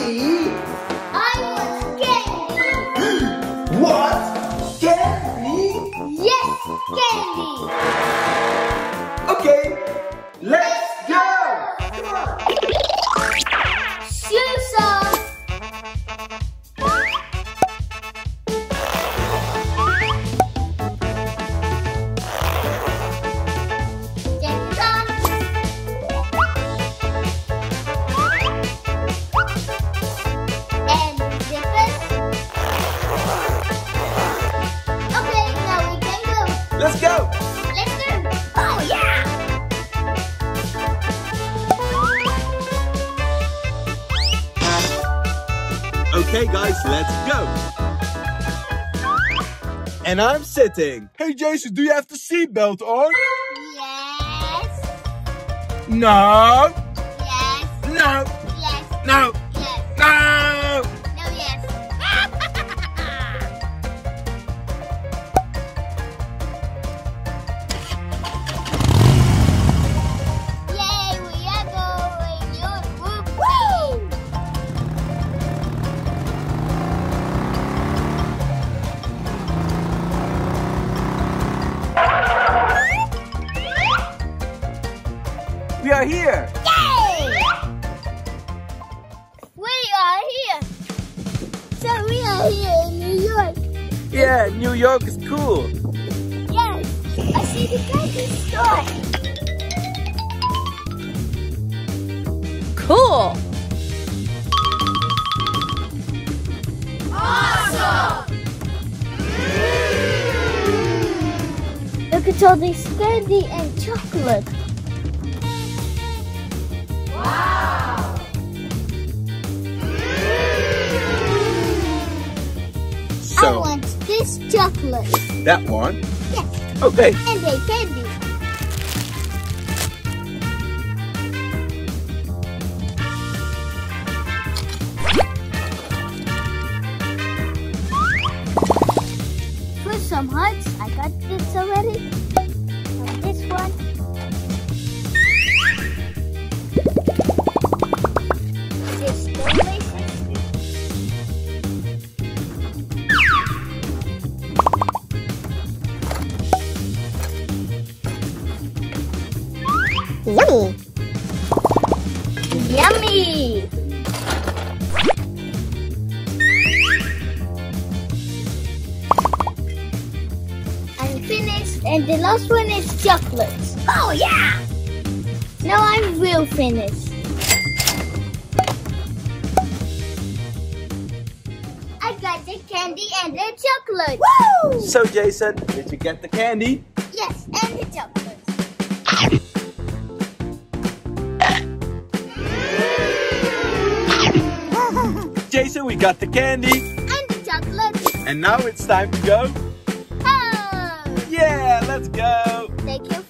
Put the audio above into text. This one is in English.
candy? I want candy. What? Candy? Yes, candy. Okay, let's go! Shoes on. Jacket on. And zippers. Okay, now we can go. Let's go! Let's go. Oh yeah. Okay guys, let's go! And I'm sitting. Hey Jason, do you have the seatbelt on? Yes. No! Yes. No! Yes. No! Yes. No! No, yes. Yay, we are going. Woo! We are here! Yay! We are here. So we are here in New York. Yeah, New York is cool. Yes, I see the candy store. Cool. Look at all this candy and chocolate. I So, want this chocolate. that one? Yes, Okay. and a candy. For some hearts, I got this already. And this one. This delicious. Yummy. Yummy! I'm finished, and the last one is chocolate. Oh yeah! Now I'm real finished. I got the candy and the chocolate. Woo! So Jason, did you get the candy? Yes, and the chocolate. Jason, we got the candy. And the chocolate. And now it's time to go. Oh! Yeah, let's go. Thank you